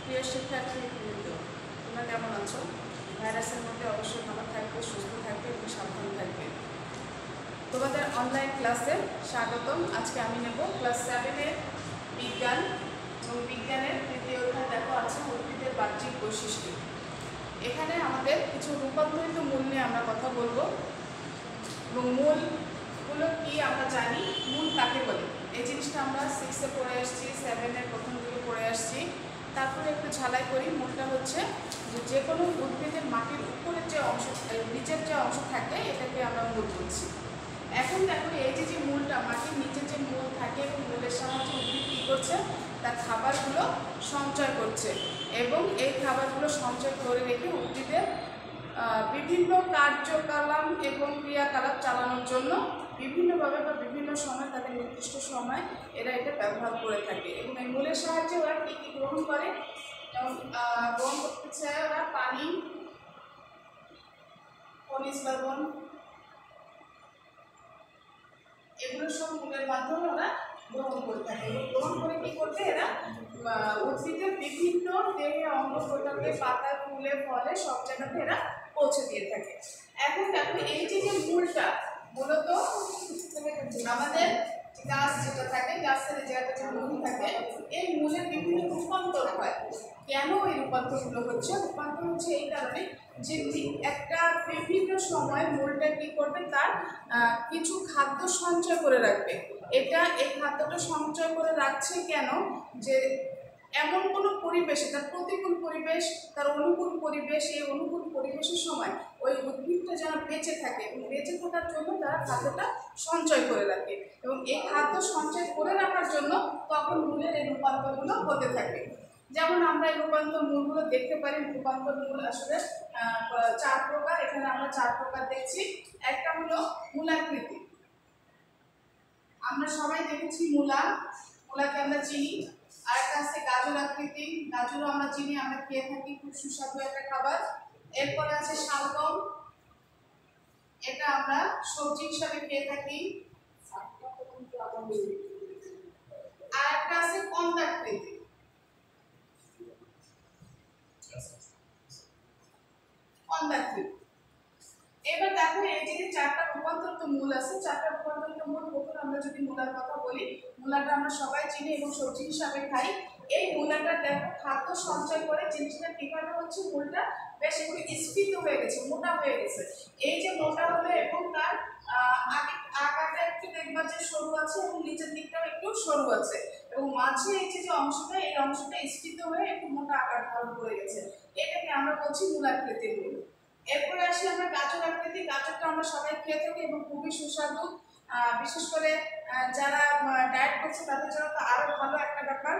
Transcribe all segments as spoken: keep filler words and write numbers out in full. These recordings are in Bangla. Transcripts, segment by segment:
প্রিয় শিক্ষার্থীবৃন্দ, তোমরা কেমন আছো? ভাইরাসের মধ্যে অবশ্যই ভালো থাকবে, সুস্থ থাকবে এবং সাবধান থাকবে। তোমাদের অনলাইন ক্লাসে স্বাগতম। আজকে আমি নেব ক্লাস সেভেনের বিজ্ঞান এবং বিজ্ঞানের তৃতীয় অধ্যায়। দেখো আছে উদ্ভিদের বাহ্যিক বৈশিষ্ট্য। এখানে আমাদের কিছু রূপান্তরিত মূল নিয়ে আমরা কথা বলবো এবং মূলগুলো কি আমরা জানি, মূল কাকে বলে এই জিনিসটা আমরা সিক্সে পড়ে আসছি, সেভেনের প্রথম দিকে পড়ে আসছি। তারপরে একটু ঝালাই করি। মূলটা হচ্ছে যে যে কোনো উদ্ভিদের মাটির উপরের যে অংশ, নিচের যে অংশ থাকে এটাকে আমরা মূল বলছি। এখন দেখো এই যে যে মূলটা, মাটির নিচে যে মূল থাকে এবং মূলের সাহায্যে উদ্ভিদ কী করছে, তার খাবারগুলো সঞ্চয় করছে এবং এই খাবারগুলো সঞ্চয় করে রেখে উদ্ভিদের বিভিন্ন কার্যকলাপ এবং ক্রিয়াকলাপ চালানোর জন্য বিভিন্নভাবে বা বিভিন্ন সময় তাদের নির্দিষ্ট সময় এরা এটা ব্যবহার করে থাকে। এবং এই মূলের সাহায্যে ওরা কী কী গ্রহণ করে, যেমন গ্রহণ করতেছে ওরা পানি, খনিজ লবণ, এগুলো সব মূলের মাধ্যমে ওরা গ্রহণ করে থাকে। এবং গ্রহণ করে কী করবে, এরা উদ্ভিদের বিভিন্ন দেহে অঙ্গ প্রত্যঙ্গে, পাতায়, ফুলে, ফলে সব জায়গাতে এরা পৌঁছে দিয়ে থাকে। এখন দেখো এই যে যে মূলটা মূলত আমাদের গাছ যেটা থাকে, গাছের জায়গাটা যে মূল থাকে, এই মূলের বিভিন্ন রূপান্তর হয়। কেন এই রূপান্তরগুলো হচ্ছে? রূপান্তর হচ্ছে এই কারণে যে একটা বিভিন্ন সময় মূলটা কী করবে, তার কিছু খাদ্য সঞ্চয় করে রাখবে। এটা এই খাদ্যটা সঞ্চয় করে রাখছে কেন, যে এমন কোনো পরিবেশে, তার প্রতিকূল পরিবেশ, তার অনুকূল পরিবেশ, এই অনুকূল পরিবেশের সময় ওই উদ্ভিদটা যেন বেঁচে থাকে এবং বেঁচে থাকার জন্য তারা খাদ্যটা সঞ্চয় করে রাখে। এবং এই খাদ্য সঞ্চয় করে রাখার জন্য তখন মূলের এই রূপান্তরগুলো হতে থাকে। যেমন আমরা এই রূপান্তর মূলগুলো দেখতে পারি। রূপান্তর মূল আসলে চার প্রকার, এখানে আমরা চার প্রকার দেখছি। একটা হলো মূলাকৃতি, আমরা সবাই দেখেছি মূলা, মূলাকে আমরা চিনি। আর একটা আছে গাজর আকৃতি, গাজরও আমরা চিনি, আমরা খেয়ে থাকি, খুব সুস্বাদু একটা খাবার। এরপরে আছে শালগম, এটা আমরা সবজি হিসাবে খেয়ে থাকি। আর একটা আছে কন্দাকৃতি। কন্দাকৃতি এবার দেখো এই যে চারটা রূপান্তরিত মূল আছে, চারটা রূপান্তরিত মূল প্রথমে আমরা যদি মূলার কথা বলি, মূলাটা আমরা সবাই চিনি এবং সবজি হিসাবে খাই। এই মূলাটা দেখো খাদ্য সঞ্চয় করে, জিনিসটা কিভাবে হচ্ছে, মূলটা বেশ একটু স্ফীত হয়ে গেছে, মোটা হয়ে গেছে। এই যে মোটা হলো এবং তার আগে আকারটা একটু দেখবা যে সরু আছে এবং নিচের দিকটাও একটু সরু আছে এবং মাঝে এই যে অংশটা, এই অংশটা স্ফীত হয়ে একটু মোটা আকার ধারণ করে গেছে, এটাকে আমরা বলছি মূলাকৃতি মূল। এরপরে আসি আমরা গাজর আকৃতি। গাজরটা আমরা সবাই খেয়ে থাকি এবং খুবই সুস্বাদু, বিশেষ করে যারা ডায়েট করছে তাদের জন্য তো আরও ভালো একটা ব্যাপার।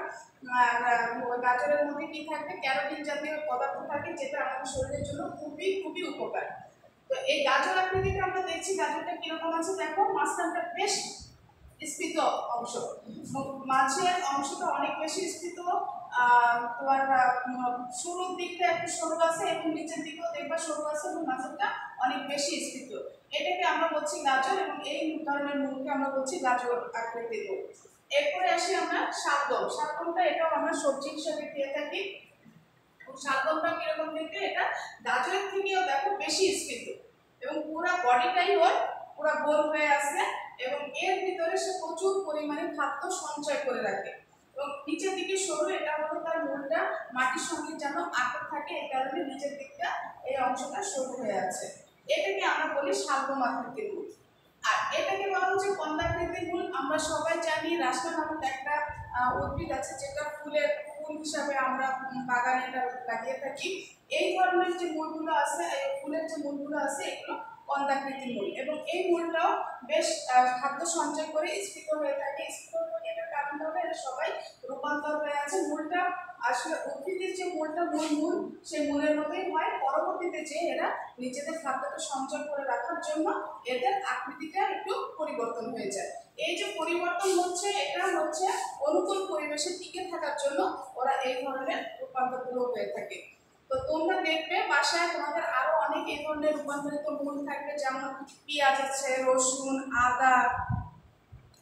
গাজরের মধ্যে কী থাকবে, ক্যারোটিন জাতীয় পদার্থ থাকে, যেটা আমাদের শরীরের জন্য খুবই খুবই উপকার। তো এই গাজর আকৃতিটা আমরা দেখছি, গাজরটা কীরকম আছে দেখো, মাঝখানটা বেশ স্ফীত অংশ, মাঝের অংশটা অনেক বেশি স্ফীত, তোমার শুরুর দিকটা একটু সরু আছে এবং নিচের দিকেও দেখবা সরু আছে এবং মাঝেরটা অনেক বেশি স্ফীত। এটাকে আমরা বলছি গাজর এবং এই ধরনের মূলকে আমরা বলছি গাজর আকৃতির মূল। এরপরে আসি আমরা শালগম। শালগমটা এটাও আমরা সবজি হিসাবে খেয়ে থাকি। শালগমটা কিরকম দেখতে, এটা গাজরের থেকেও দেখো বেশি স্ফীত এবং পুরো বডিটাই ওর পুরো গোল হয়ে আছে এবং এর ভিতরে সে প্রচুর পরিমাণে খাদ্য সঞ্চয় করে রাখে এবং নিচের দিকে সরু, এটা হলো তার মূলটা মাটির সঙ্গে যেন আটক থাকে, এই কারণে নিচের দিকটা এই অংশটা সরু হয়ে আছে। এটাকে আমরা বলি শালগম আকৃতির মূল। আর এটাকে বলা হচ্ছে কন্দাকৃতির মূল। আমরা সবাই জানি রাস্তা নামক একটা উদ্ভিদ আছে, যেটা ফুলের ফুল হিসাবে আমরা বাগানে এটা লাগিয়ে থাকি। এই ধরনের যে মূলগুলো আছে, এই ফুলের যে মূলগুলো আছে, এগুলো কন্দাকৃতির মূল এবং এই মূলটাও বেশ খাদ্য সঞ্চয় করে স্ফীত হয়ে থাকে। স্ফীত হয়ে এটার কারণটা হলো এরা সবাই রূপান্তর হয়ে আছে। মূলটা আসলে উদ্ভিদের যে মূলটা মূল মূল সেই মূলের মতোই হয়, পরবর্তীতে যে এরা নিজেদের খাদ্যটা সঞ্চয় করে রাখার জন্য এদের আকৃতিটা একটু পরিবর্তন হয়ে যায়। এই যে পরিবর্তন হচ্ছে, এটা হচ্ছে অনুকূল পরিবেশে টিকে থাকার জন্য ওরা এই ধরনের রূপান্তরগুলো হয়ে থাকে। তো তোমরা দেখবে বাসায় তোমাদের আরো অনেক এই ধরনের রূপান্তরিত মূল থাকবে, যেমন পেঁয়াজ আছে, রসুন, আদা,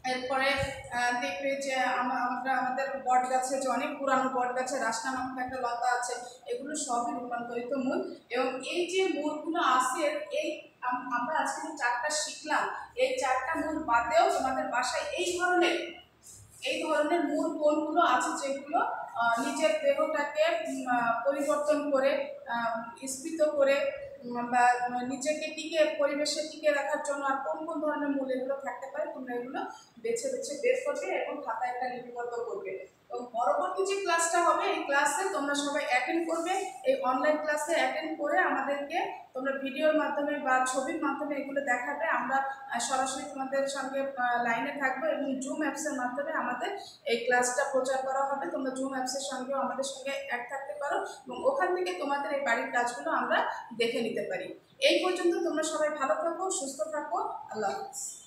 এরপরে দেখবে যে আমরা আমাদের বট গাছে যে অনেক পুরানো বট গাছে রাস্তা নামক একটা লতা আছে, এগুলো সবই রূপান্তরিত মূল। এবং এই যে মূলগুলো আসে, এই আমরা আজকে যে চারটা শিখলাম, এই চারটা মূল বাদেও তোমাদের বাসায় এই ধরনের এই ধরনের মূল কোনগুলো আছে যেগুলো নিজের দেহটাকে পরিবর্তন করে স্ফীত করে বা নিজেকে টিকে পরিবেশে টিকে রাখার জন্য আর কোন কোন ধরনের মূল এগুলো থাকতে পারে, তোমরা এগুলো বেছে বেছে বের করবে এবং খাতায় একটা লিপিবদ্ধ করবে। তো পরবর্তী যে ক্লাসটা হবে, এই ক্লাসে তোমরা সবাই অ্যাটেন্ড করবে। এই অনলাইন ক্লাসে অ্যাটেন্ড করে আমাদেরকে তোমরা ভিডিওর মাধ্যমে বা ছবির মাধ্যমে এগুলো দেখাবে। আমরা সরাসরি তোমাদের সঙ্গে লাইনে থাকবো এবং জুম অ্যাপসের মাধ্যমে আমাদের এই ক্লাসটা প্রচার করা হবে। তোমরা জুম অ্যাপসের সঙ্গেও আমাদের সঙ্গে অ্যাড থাকতে পারো এবং ওখান থেকে তোমাদের এই বাড়ির কাজগুলো আমরা দেখে নিতে পারি। এই পর্যন্ত তোমরা সবাই ভালো থাকো, সুস্থ থাকো। আল্লাহ হাফেজ।